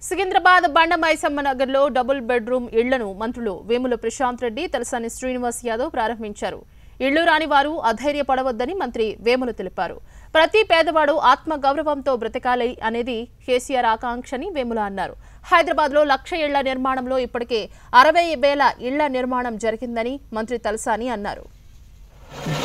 secunderabad bandamaisammanagar లో double bedroom ఇళ్లను మంత్రులు వేముల prashanthreddy talasanisrinivasyadav ప్రారంభించారు. ఇళ్లు రాని వారు అధైర్యపడవద్దని మంత్రి వేముల తెలిపారు. ప్రతి పేదవాడు ఆత్మ గౌరవంతో బ్రతకాలి అనేది కేసీఆర్ ఆకాంక్షని వేముల అన్నారు. హైదరాబాద్ లో 1,00,000 ఇళ్ల నిర్మాణంలో ఇప్పటికే 60,000 ఇళ్ల నిర్మాణం జరిగిందని మంత్రి తలసాని అన్నారు.